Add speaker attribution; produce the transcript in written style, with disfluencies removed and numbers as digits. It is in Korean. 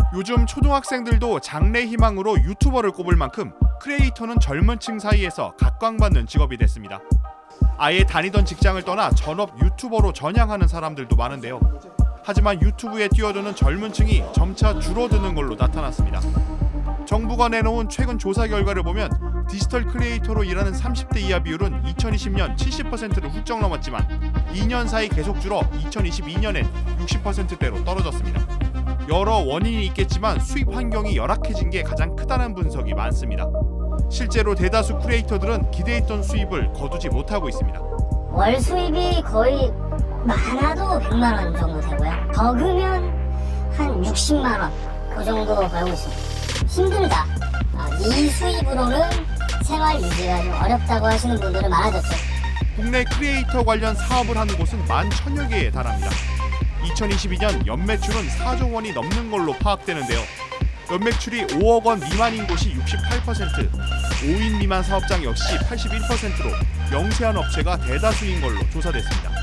Speaker 1: 요즘 초등학생들도 장래 희망으로 유튜버를 꼽을 만큼 크리에이터는 젊은 층 사이에서 각광받는 직업이 됐습니다. 아예 다니던 직장을 떠나 전업 유튜버로 전향하는 사람들도 많은데요. 하지만 유튜브에 뛰어드는 젊은 층이 점차 줄어드는 걸로 나타났습니다. 정부가 내놓은 최근 조사 결과를 보면 디지털 크리에이터로 일하는 30대 이하 비율은 2020년 70%를 훌쩍 넘었지만 2년 사이 계속 줄어 2022년엔 60%대로 떨어졌습니다. 여러 원인이 있겠지만 수입 환경이 열악해진 게 가장 크다는 분석이 많습니다. 실제로 대다수 크리에이터들은 기대했던 수입을 거두지 못하고 있습니다.
Speaker 2: 월 수입이 거의 많아도 100만 원 정도 되고요. 적으면 한 60만 원 그 정도 벌고 있습니다. 힘들다. 이 수입으로는 생활 유지가 좀 어렵다고 하시는 분들은 많아졌죠.
Speaker 1: 국내 크리에이터 관련 사업을 하는 곳은 11,000여 개에 달합니다. 2022년 연매출은 4조 원이 넘는 걸로 파악되는데요. 연매출이 5억 원 미만인 곳이 68%, 5인 미만 사업장 역시 81%로 영세한 업체가 대다수인 걸로 조사됐습니다.